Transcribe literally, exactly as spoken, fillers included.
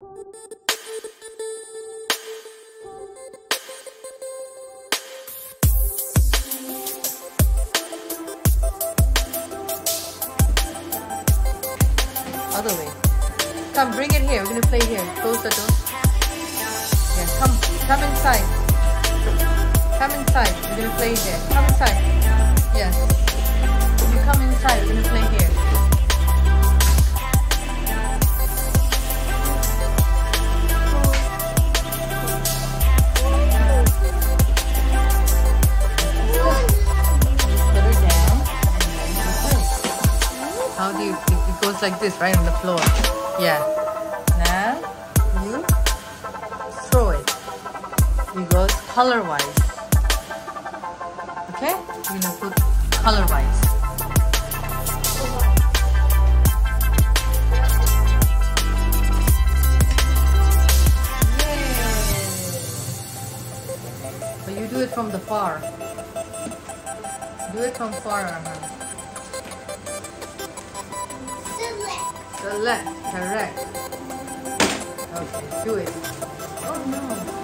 Other way. Come, bring it here. We're gonna play here. Close the door. Yeah, come, come inside. Come inside. We're gonna play here. Come inside. Yes. You come inside. We're gonna play here. Put her down. How do you? It goes like this, right on the floor. Yeah. Now you throw it. It goes color-wise. Okay? We're gonna put color-wise. Yay! But you do it from the far. Do it from far, Arman. The left, correct. Okay, do it. Oh no.